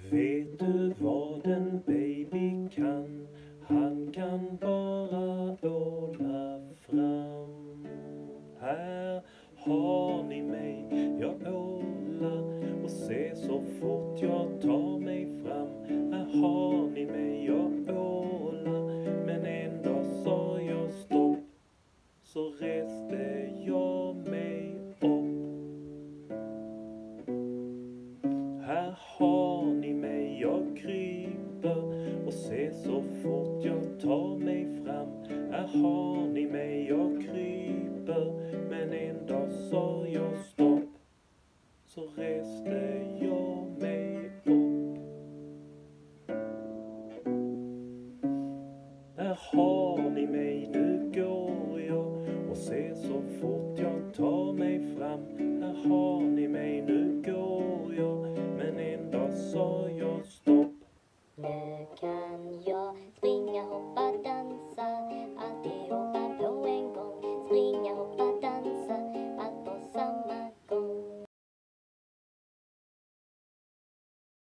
Vet du vad en baby kan? Han kan bara åla fram. Här har ni mig, jag ålar och se så fort jag tar mig fram. Här har ni mig, jag ålar, men en dag sa jag stopp, så reste jag mig upp. Här har ni mig, jag kryper och se så fort jag tar mig fram. Här har ni mig, jag kryper, men en dag sa jag stopp, så reste jag